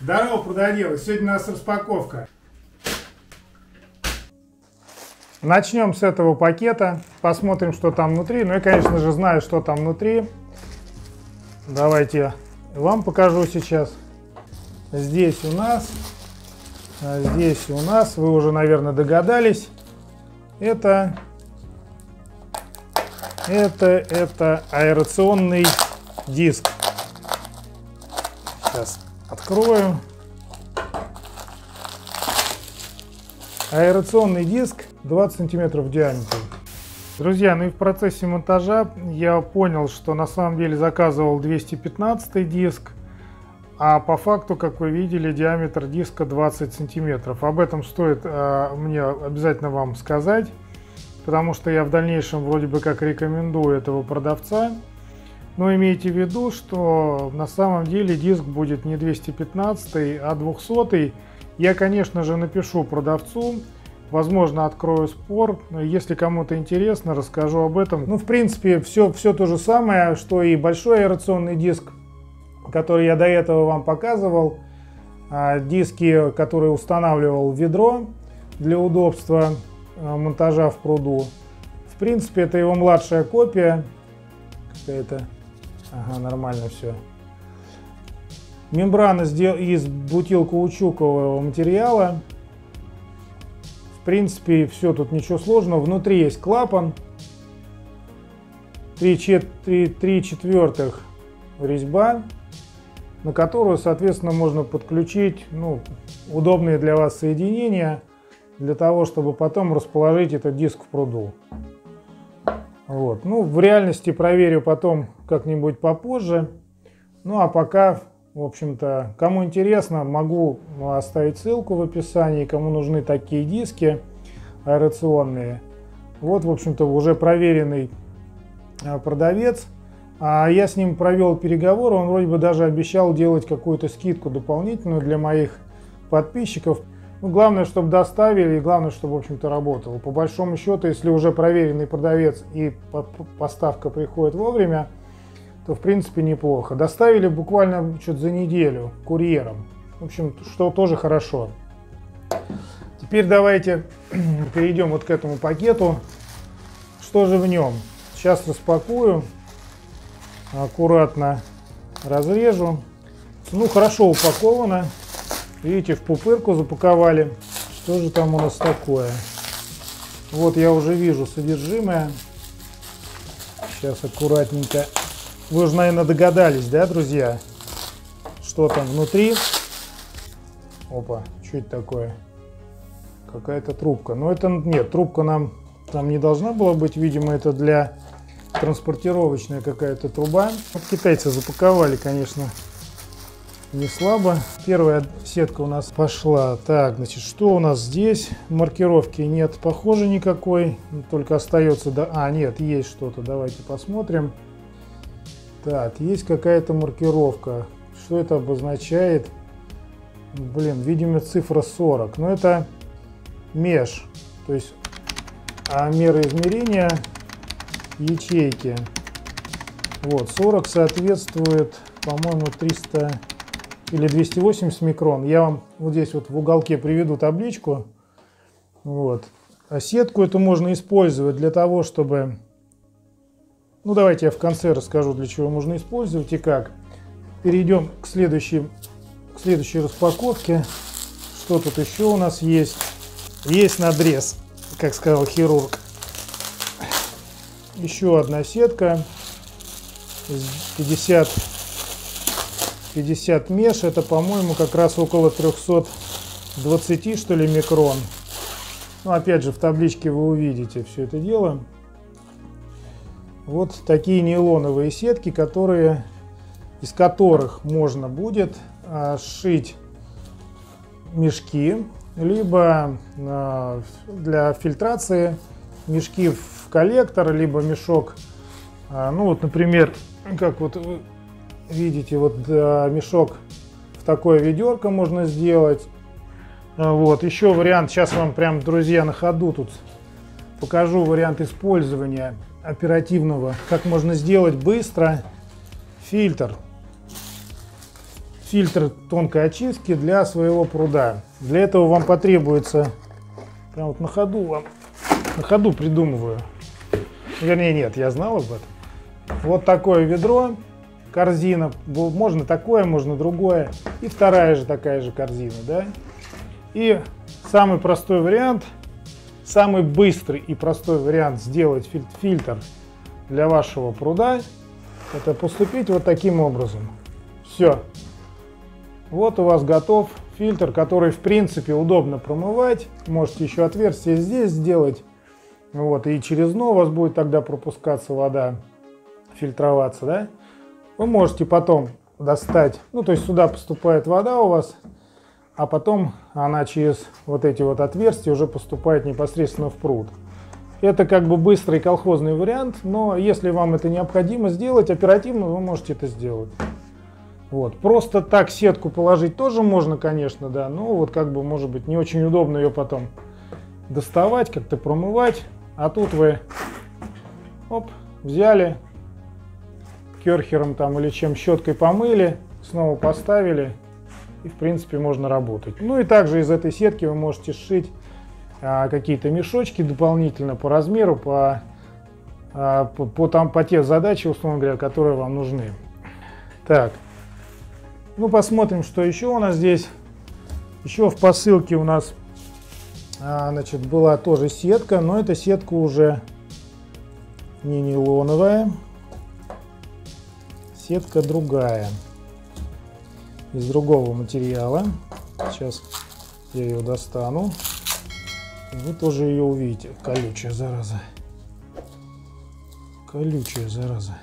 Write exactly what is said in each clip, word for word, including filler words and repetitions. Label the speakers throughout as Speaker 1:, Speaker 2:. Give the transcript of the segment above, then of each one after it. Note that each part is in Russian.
Speaker 1: Здорово, продавец! Сегодня у нас распаковка. Начнем с этого пакета, посмотрим, что там внутри. Ну, я, конечно же, знаю, что там внутри. Давайте вам покажу сейчас. Здесь у нас, здесь у нас, вы уже, наверное, догадались, это, это, это аэрационный диск. Сейчас открою. Аэрационный диск двадцать сантиметров в диаметре. Друзья, ну и в процессе монтажа я понял, что на самом деле заказывал двести пятнадцатый диск, а по факту, как вы видели, диаметр диска двадцать сантиметров. Об этом стоит а, мне обязательно вам сказать, потому что я в дальнейшем вроде бы как рекомендую этого продавца. Но имейте в виду, что на самом деле диск будет не двести пятнадцатый, а двухсотый. Я, конечно же, напишу продавцу, возможно, открою спор. Если кому-то интересно, расскажу об этом. Ну, в принципе, все, все то же самое, что и большой аэрационный диск, который я до этого вам показывал. Диски, которые устанавливал в ведро для удобства монтажа в пруду. В принципе, это его младшая копия. Какая-то... Ага, нормально все. Мембрана из бутилкаучукового материала. В принципе, все тут ничего сложного. Внутри есть клапан. три четвертых резьба, на которую, соответственно, можно подключить ну, удобные для вас соединения, для того, чтобы потом расположить этот диск в пруду. Вот. Ну, в реальности проверю потом как-нибудь попозже. Ну, а пока, в общем-то, кому интересно, могу оставить ссылку в описании, кому нужны такие диски аэрационные. Вот, в общем-то, уже проверенный продавец. А я с ним провел переговоры, он вроде бы даже обещал делать какую-то скидку дополнительную для моих подписчиков. Ну, главное, чтобы доставили, и главное, чтобы, в общем-то, работало. По большому счету, если уже проверенный продавец и поставка приходит вовремя, то, в принципе, неплохо. Доставили буквально что-то за неделю курьером. В общем, что тоже хорошо. Теперь давайте перейдем вот к этому пакету. Что же в нем? Сейчас распакую. Аккуратно разрежу. Ну, хорошо упаковано. Видите, в пупырку запаковали. Что же там у нас такое? Вот я уже вижу содержимое. Сейчас аккуратненько. Вы уже, наверное, догадались, да, друзья? Что там внутри? Опа, что это такое? Какая-то трубка. Но это нет, трубка нам там не должна была быть. Видимо, это для транспортировочная какая-то труба. Вот китайцы запаковали, конечно, не слабо. Первая сетка у нас пошла. Так, значит, что у нас здесь? Маркировки нет, похоже, никакой. Только остается... Да... А, нет, есть что-то. Давайте посмотрим. Так, есть какая-то маркировка. Что это обозначает? Блин, видимо, цифра сорок. Но это меж. То есть а меры измерения ячейки. Вот, сорок соответствует, по-моему, триста... или двести восемьдесят микрон. Я вам вот здесь вот в уголке приведу табличку. Вот. А сетку эту можно использовать для того, чтобы... Ну, давайте я в конце расскажу, для чего можно использовать и как. Перейдем к следующей, к следующей распаковке. Что тут еще у нас есть? Есть надрез, как сказал хирург. Еще одна сетка. пятьдесят... пятьдесят меж, это, по-моему, как раз около трёхсот двадцати, что ли, микрон. Ну, опять же, в табличке вы увидите все это дело. Вот такие нейлоновые сетки, которые, из которых можно будет а, сшить мешки, либо а, для фильтрации мешки в коллектор, либо мешок, а, ну, вот, например, как вот... Видите, вот да, мешок в такое ведерко можно сделать. Вот, еще вариант, сейчас вам прям, друзья, на ходу тут покажу вариант использования оперативного, как можно сделать быстро фильтр. фильтр тонкой очистки для своего пруда. Для этого вам потребуется, прям вот на ходу вам, на ходу придумываю, вернее нет, я знал об этом. Вот такое ведро, корзина, можно такое, можно другое, и вторая же такая же корзина, да. И самый простой вариант, самый быстрый и простой вариант сделать фильтр для вашего пруда, это поступить вот таким образом. Все. Вот у вас готов фильтр, который в принципе удобно промывать. Можете еще отверстие здесь сделать. Вот, и через дно у вас будет тогда пропускаться вода, фильтроваться, да. Вы можете потом достать, ну то есть сюда поступает вода у вас, а потом она через вот эти вот отверстия уже поступает непосредственно в пруд. Это как бы быстрый колхозный вариант, но если вам это необходимо сделать оперативно, вы можете это сделать. Вот. Просто так сетку положить тоже можно, конечно, да, но вот как бы может быть не очень удобно ее потом доставать, как-то промывать. А тут вы оп, взяли, керхером там или чем, щеткой помыли, снова поставили, и в принципе можно работать. Ну и также из этой сетки вы можете сшить а, какие-то мешочки дополнительно по размеру, по, а, по, по, там, по те задачи, условно говоря, которые вам нужны. Так, ну посмотрим, что еще у нас здесь. Еще в посылке у нас а, значит, была тоже сетка, но эта сетка уже не нейлоновая, сетка другая, из другого материала. Сейчас я ее достану, и вы тоже ее увидите. Колючая зараза, колючая зараза.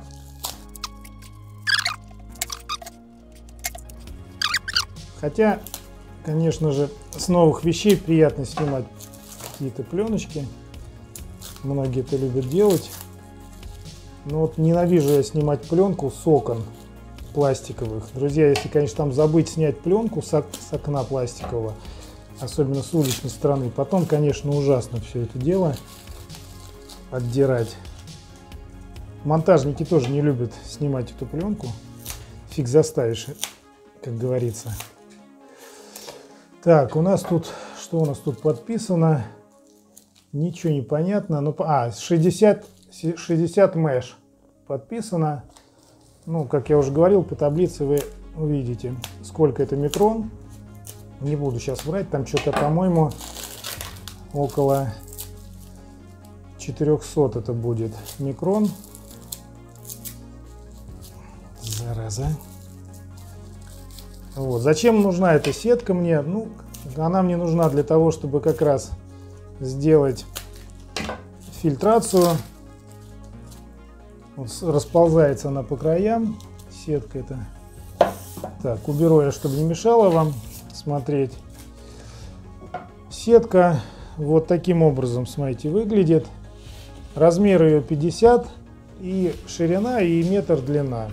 Speaker 1: Хотя, конечно же, с новых вещей приятно снимать какие-то пленочки. Многие это любят делать. Но вот ненавижу я снимать пленку с окон пластиковых. Друзья, если, конечно, там забыть снять пленку с окна пластикового, особенно с уличной стороны, потом, конечно, ужасно все это дело отдирать. Монтажники тоже не любят снимать эту пленку. Фиг заставишь, как говорится. Так, у нас тут, что у нас тут подписано? Ничего не понятно. Но, а, шестьдесят, шестьдесят мэш подписано. Ну, как я уже говорил, по таблице вы увидите, сколько это микрон. Не буду сейчас врать, там что-то, по-моему, около четырёхсот это будет микрон. Зараза. Вот. Зачем нужна эта сетка мне? Ну, она мне нужна для того, чтобы как раз сделать фильтрацию. Вот расползается она по краям, сетка эта. Так, уберу я, чтобы не мешало вам смотреть. Сетка вот таким образом, смотрите, выглядит. Размер ее пятьдесят, и ширина, и метр длина.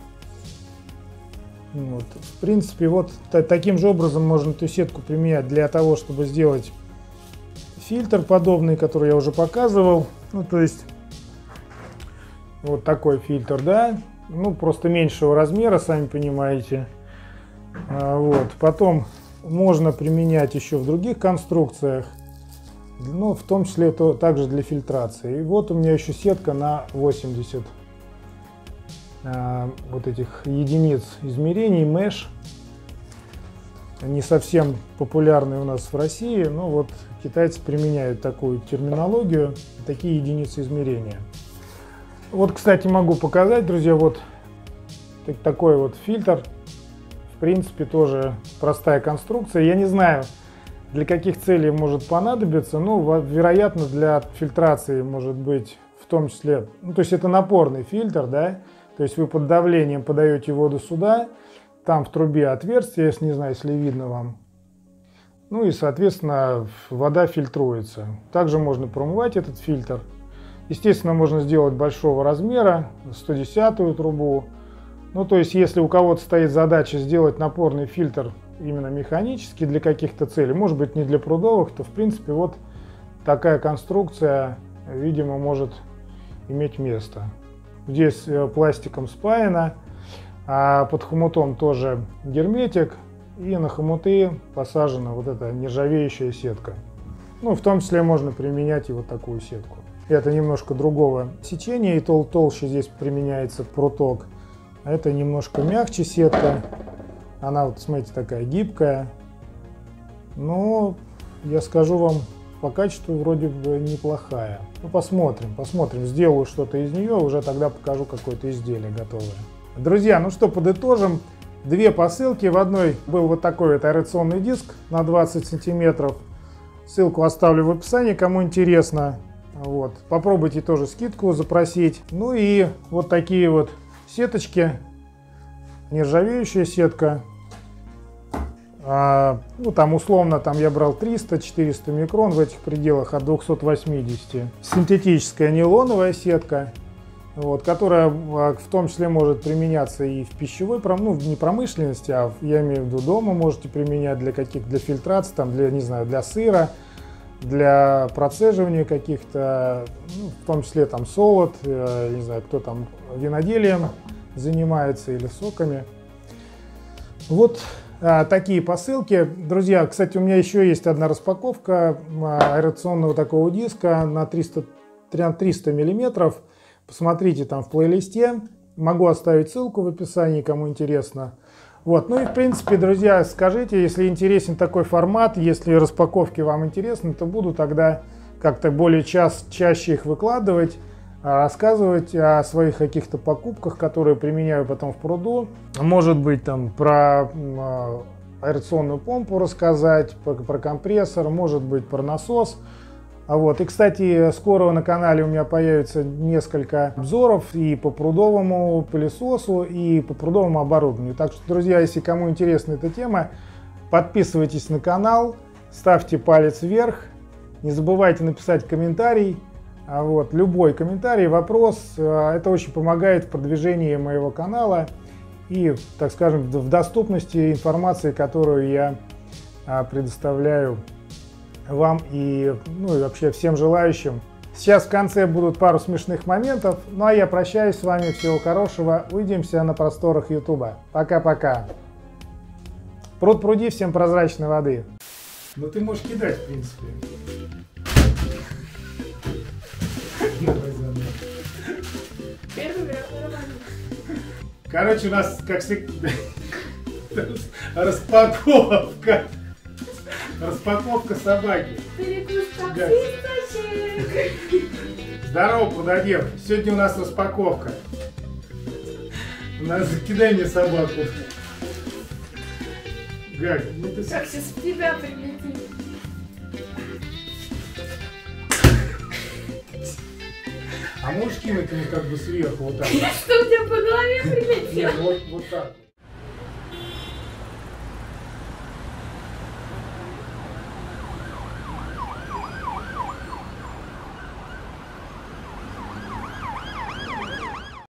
Speaker 1: Вот. В принципе, вот таким же образом можно эту сетку применять для того, чтобы сделать фильтр подобный, который я уже показывал. Ну, то есть, вот такой фильтр, да. Ну, просто меньшего размера, сами понимаете. А, вот. Потом можно применять еще в других конструкциях. Ну, в том числе это также для фильтрации. И вот у меня еще сетка на восемьдесят а, вот этих единиц измерений, мэш. Не совсем популярный у нас в России, но вот китайцы применяют такую терминологию, такие единицы измерения. Вот, кстати, могу показать, друзья, вот такой вот фильтр. В принципе, тоже простая конструкция. Я не знаю, для каких целей может понадобиться, но, вероятно, для фильтрации может быть в том числе, ну, то есть это напорный фильтр, да, то есть вы под давлением подаете воду сюда, там в трубе отверстие, если не знаю, если видно вам, ну и, соответственно, вода фильтруется. Также можно промывать этот фильтр. Естественно, можно сделать большого размера, сто десятую трубу. Ну, то есть, если у кого-то стоит задача сделать напорный фильтр именно механически для каких-то целей, может быть, не для прудовых, то, в принципе, вот такая конструкция, видимо, может иметь место. Здесь пластиком спаяно. А под хомутом тоже герметик. И на хомуты посажена вот эта нержавеющая сетка. Ну, в том числе можно применять и вот такую сетку. Это немножко другого сечения, и тол толще здесь применяется пруток. А это немножко мягче сетка. Она вот, смотрите, такая гибкая. Но я скажу вам, по качеству вроде бы неплохая. Ну, посмотрим, посмотрим. Сделаю что-то из нее, уже тогда покажу какое-то изделие готовое. Друзья, ну что, подытожим. Две посылки. В одной был вот такой вот аэрационный диск на двадцать сантиметров. Ссылку оставлю в описании, кому интересно. Вот. Попробуйте тоже скидку запросить. Ну и вот такие вот сеточки. Нержавеющая сетка. А, ну там условно там я брал триста-четыреста микрон, в этих пределах от двухсот восьмидесяти. Синтетическая нейлоновая сетка. Вот, которая в том числе может применяться и в пищевой, ну, не промышленности, а я имею в виду дома можете применять для каких-то, для фильтрации, там, для, не знаю, для сыра, для процеживания каких-то, ну, в том числе там солод, не знаю, кто там виноделием занимается или соками. Вот а, такие посылки. Друзья, кстати, у меня еще есть одна распаковка аэрационного такого диска на триста миллиметров. Посмотрите там в плейлисте, могу оставить ссылку в описании, кому интересно. Вот, ну и в принципе, друзья, скажите, если интересен такой формат, если распаковки вам интересны, то буду тогда как-то более час, чаще их выкладывать, рассказывать о своих каких-то покупках, которые применяю потом в пруду. Может быть, там про аэрационную помпу рассказать, про, про компрессор, может быть, про насос. А вот. И, кстати, скоро на канале у меня появится несколько обзоров и по прудовому пылесосу, и по прудовому оборудованию. Так что, друзья, если кому интересна эта тема, подписывайтесь на канал, ставьте палец вверх, не забывайте написать комментарий. А вот. Любой комментарий, вопрос, это очень помогает в продвижении моего канала и, так скажем, в доступности информации, которую я предоставляю вам и, ну, и вообще всем желающим. Сейчас в конце будут пару смешных моментов. Ну а я прощаюсь с вами. Всего хорошего. Увидимся на просторах ютуба. Пока-пока. Пруд пруди, всем прозрачной воды. Ну ты можешь кидать, в принципе. Короче, у нас, как всегда, распаковка. Распаковка собаки. Здорово, прудодев. Сегодня у нас распаковка. Надо закидай мне собаку. Гак, ну ты...
Speaker 2: Как сейчас в тебя прилетит.
Speaker 1: А можешь кинуть мне как бы сверху вот так?
Speaker 2: Что у тебя по голове прилетело?
Speaker 1: Нет, вот, вот так.